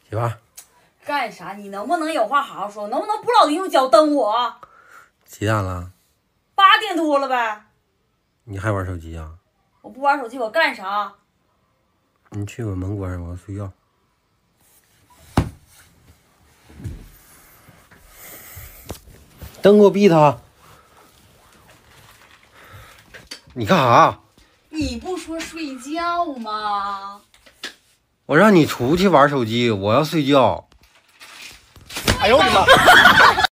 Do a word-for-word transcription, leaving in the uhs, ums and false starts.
起吧。 干啥？你能不能有话好好说？能不能不老用脚蹬我？ 几点了？ 八点多了呗。 你还玩手机啊？ 我不玩手机，我干啥？ 你去把门关上，我要睡觉。灯给我闭它！你干啥？ 你不说睡觉吗？ 我让你出去玩手机，我要睡觉。 哎呦我的妈！